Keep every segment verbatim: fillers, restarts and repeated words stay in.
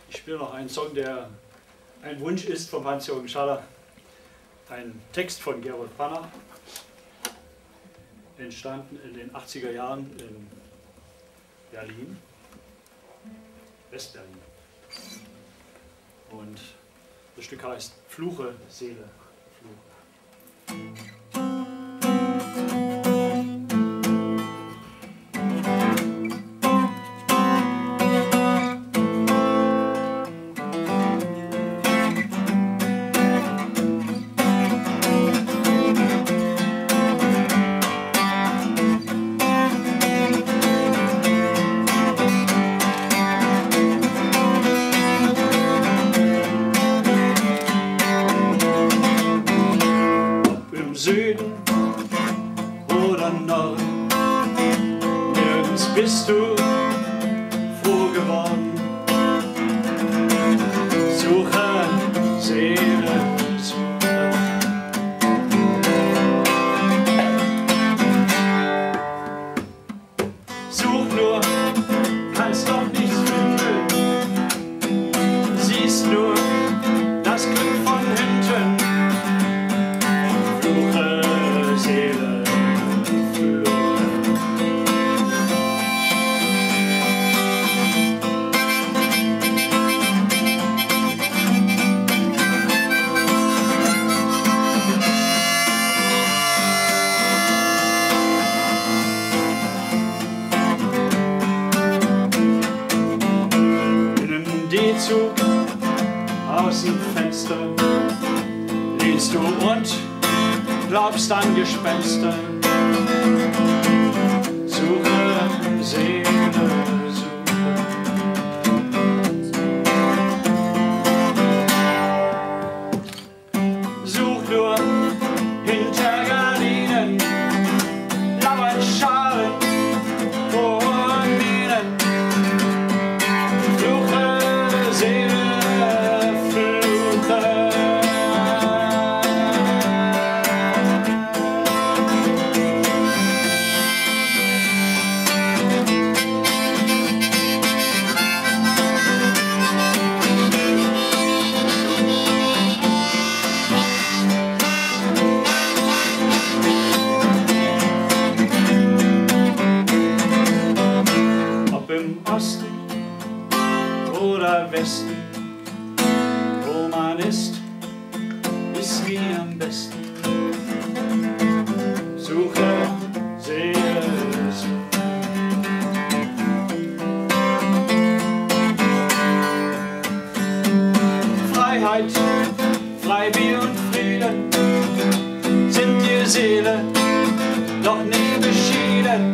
Ich spiele noch einen Song, der ein Wunsch ist von Hans-Jürgen Schaller. Ein Text von Gerold Brenner, entstanden in den achtziger Jahren in Berlin, Westberlin. Und das Stück heißt Fluche, Seele, Fluche. Süden oder Norden, nirgends bist du froh geworden. Suche, Seele, suche. Such nur, kannst doch nichts finden. Siehst nur das Glück von hinten. Seele, Fluche. In einem D-Zug aus dem Fenster lehnst du und glaubst an Gespenster. Suche, Seele, suche. Such nur hinter Gardinen, lauern Scharen vor Minen. Fluche, Seele, Fluche. Im Osten oder Westen, wo man ist, ist nie am besten. Suche, Seele, suche. Freiheit, Freibier und Frieden sind dir Seele, doch nie beschieden.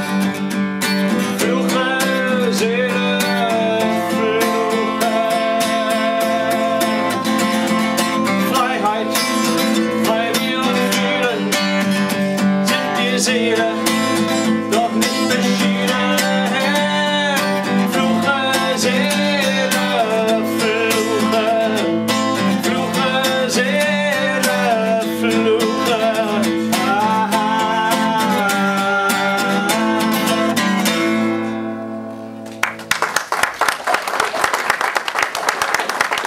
Fluche, Seele, Fluche. Freiheit, Freibier und Frieden sind die Seele.